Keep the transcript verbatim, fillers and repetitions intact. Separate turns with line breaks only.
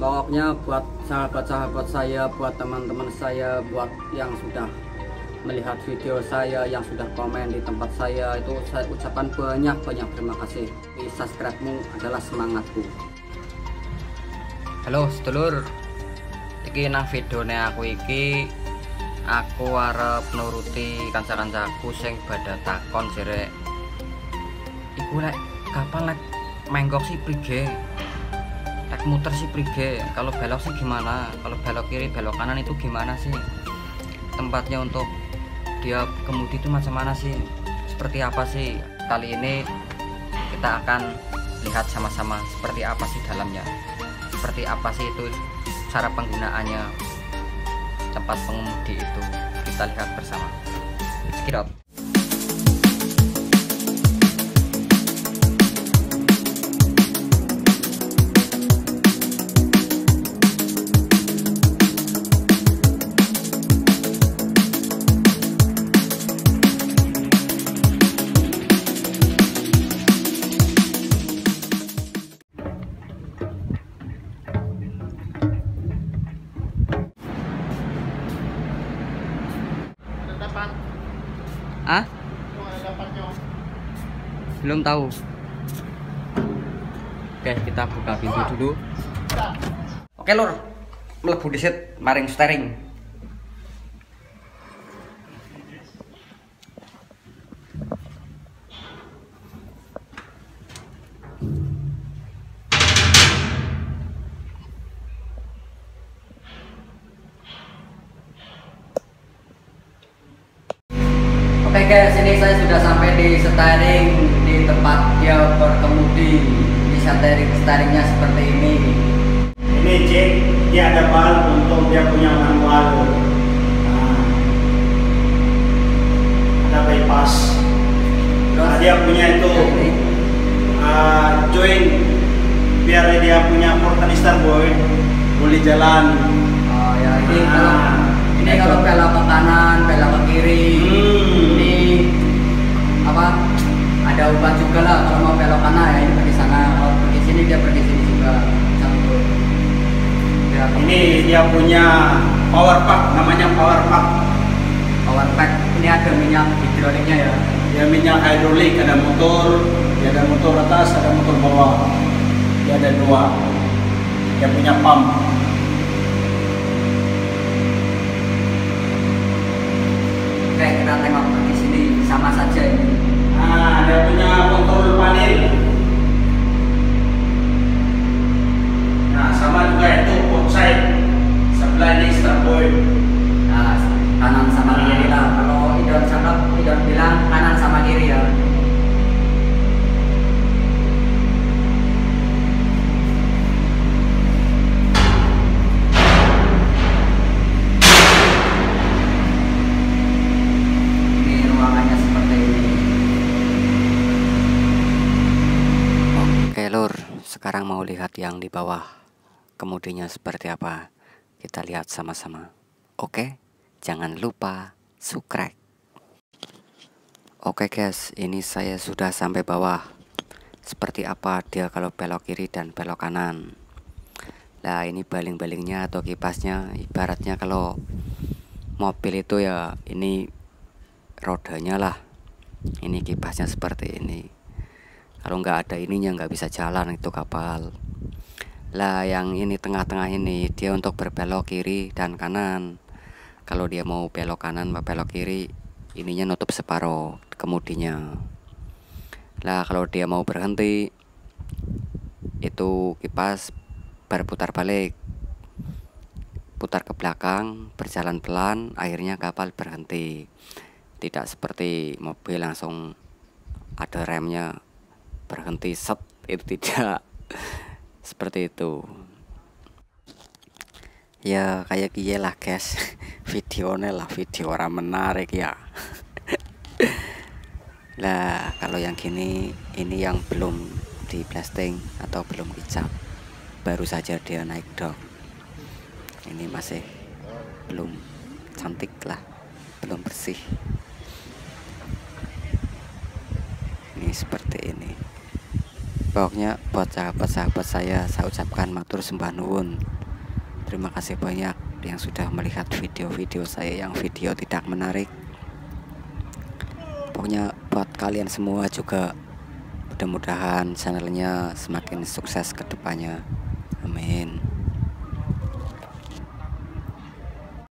Pokoknya buat sahabat-sahabat saya, buat teman-teman saya, buat yang sudah melihat video saya, yang sudah komen di tempat saya, itu saya ucapkan banyak-banyak terima kasih. Di subscribe-mu adalah semangatku. Halo sedulur, iki nang videone aku iki aku arep nuruti kanca-kancaku sing pada takon jere iku lek kapan lek menggok si prige, lek muter si prige, kalau belok sih gimana, kalau belok kiri belok kanan itu gimana sih, tempatnya untuk dia kemudi itu macam mana sih, seperti apa sih. Kali ini kita akan lihat sama-sama seperti apa sih dalamnya, seperti apa sih itu cara penggunaannya tempat pengemudi itu. Kita lihat bersama. Check it out. Ah? Belum tahu. Oke, kita buka pintu dulu. Oke lur, mlebu disit maring steering. Oke guys, ini saya sudah sampai di steering, di tempat dia berkemudi. Di steering steeringnya seperti ini.
Ini cek, dia ada valve untuk dia punya manual. Nah, ada bypass. Nah, dia punya itu uh, join biar dia punya port kanister boy boleh jalan.
Oh ya, ini
nah,
kalau ini kalau belok ke kanan, belok ke kiri.
Hmm.
Ini apa? Ada ubah juga lah kalau mau belok kanan ya ini pergi sana, kalau pergi sini dia pergi sini juga. Satu. Ya,
ini dia punya power pack, namanya power pack.
Power pack ini ada minyak hidroliknya ya.
Dia minyak hidrolik, ada motor, dia ada motor atas, ada motor bawah. Dia ada dua. Dia punya pump.
Oke, kita tengok di sini sama saja ini.
Nah, dia punya kontrol panel. Nah, sama juga itu port side. Sebelah ini starboy.
Nah, kanan sama kiri lah. Kalau idon cakep, idon bilang kanan sama kiri ya. Sekarang mau lihat yang di bawah, kemudinya seperti apa. Kita lihat sama-sama. Oke, jangan lupa subscribe. Oke guys, ini saya sudah sampai bawah. Seperti apa dia kalau belok kiri dan belok kanan. Nah, ini baling-balingnya atau kipasnya. Ibaratnya kalau mobil itu ya ini rodanya lah. Ini kipasnya seperti ini. Kalau nggak ada ininya nggak bisa jalan itu kapal. Lah yang ini tengah-tengah ini dia untuk berbelok kiri dan kanan. Kalau dia mau belok kanan atau belok kiri, ininya nutup separuh kemudinya. Lah kalau dia mau berhenti, itu kipas berputar balik, putar ke belakang, berjalan pelan, akhirnya kapal berhenti. Tidak seperti mobil langsung ada remnya berhenti set, itu tidak seperti itu ya. Kayak gini lah guys videonya lah, video orang menarik ya. Nah kalau yang gini, ini yang belum di blasting atau belum dicap, baru saja dia naik dok. Ini masih belum cantik lah, belum bersih. Ini seperti ini. Pokoknya buat sahabat-sahabat saya saya ucapkan matur sembah nuwun. Terima kasih banyak yang sudah melihat video-video saya yang video tidak menarik. Pokoknya buat kalian semua juga mudah-mudahan channelnya semakin sukses ke depannya. Amin.